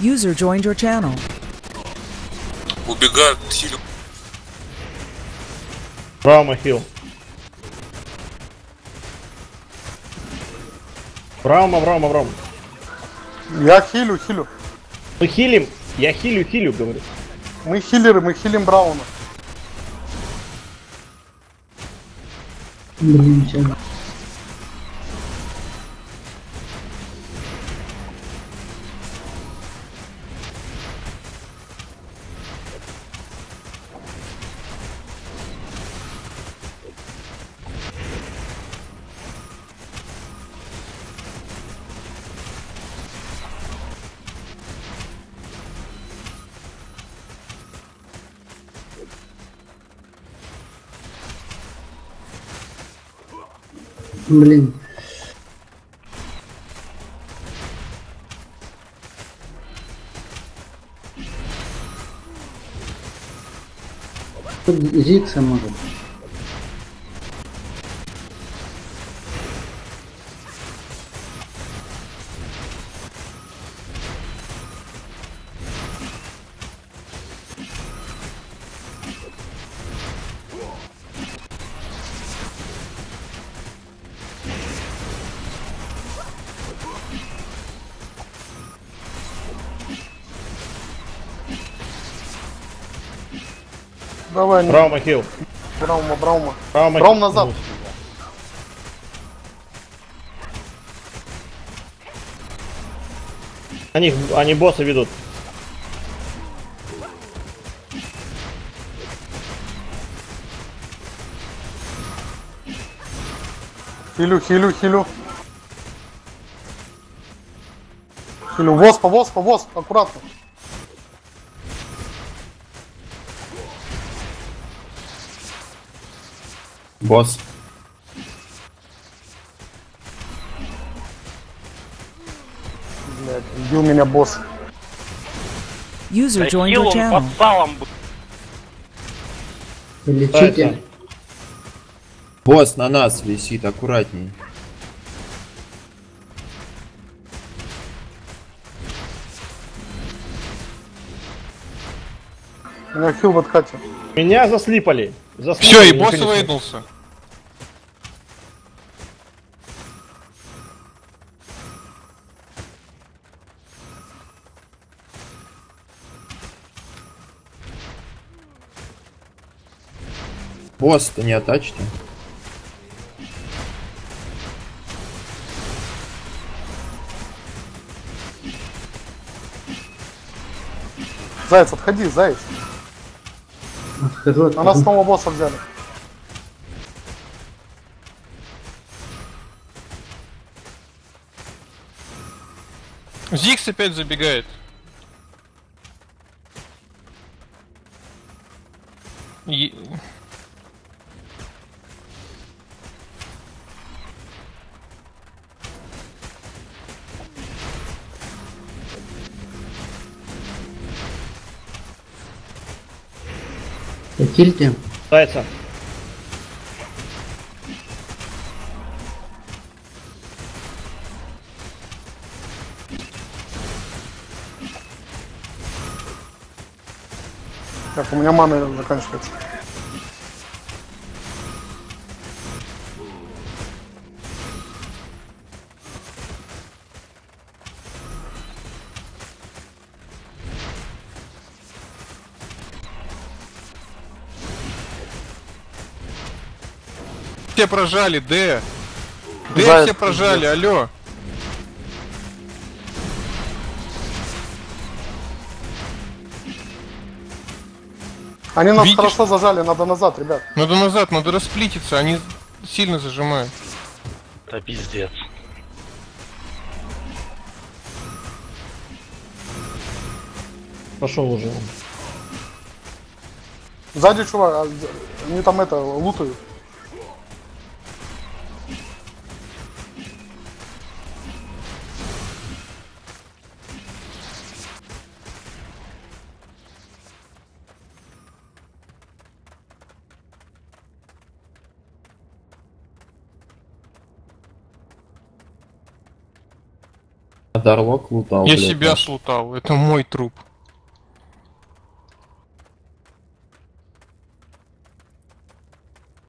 User joined your channel. Убегают, хилю. Браума хил. Браума. Я хилю. Мы хилим. Я хилю, говорю. Мы хиллеры, мы хилим Брауна. Блин, сейчас. Блин. Тут Зикса может. Давай, Браума хил. Браума. Браума Браум назад. Они босса ведут. Хилю. Хилю, воз, аккуратно. Босс. Блядь, убил меня босс. User joined your channel. Под салом был. Лечите. Босс на нас висит, аккуратней. У меня хил в откате. Меня заслипали. Все, и босс выднулся. Босс-то не атачьте. Заяц, отходи, заяц. Отхожу. Она снова босса взяли. Зикс опять забегает. Хильте. Зайца. Так, у меня мана заканчивается. Все прожали, Д Заяц, все прожали, алло. Они нас Видишь? хорошо зажали, надо назад, ребят. Надо назад, надо расплититься, они сильно зажимают. Да пиздец. Пошел уже. Сзади, чувак, они там это, лутают. Дарлок лутал, Я блядь, себя наш. слутал, это мой труп.